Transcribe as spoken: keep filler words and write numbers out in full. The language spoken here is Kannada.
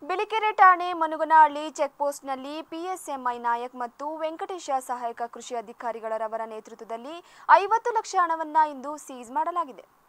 ಬಿಳಿಕೆರೆ ಠಾಣೆ ಮನುಗನಹಳ್ಳಿ ಚೆಕ್‌ಪೋಸ್ಟ್‌ನಲ್ಲಿ ಪಿಎಸ್‌ಎಂಐ ನಾಯಕ್ ಮತ್ತು ವೆಂಕಟೇಶ ಸಹಾಯಕ ಕೃಷಿ ಅಧಿಕಾರಿಗಳರವರ ನೇತೃತ್ವದಲ್ಲಿ ಐವತ್ತು ಲಕ್ಷ ಹಣವನ್ನು ಇಂದು ಸೀಸ್ ಮಾಡಲಾಗಿದೆ.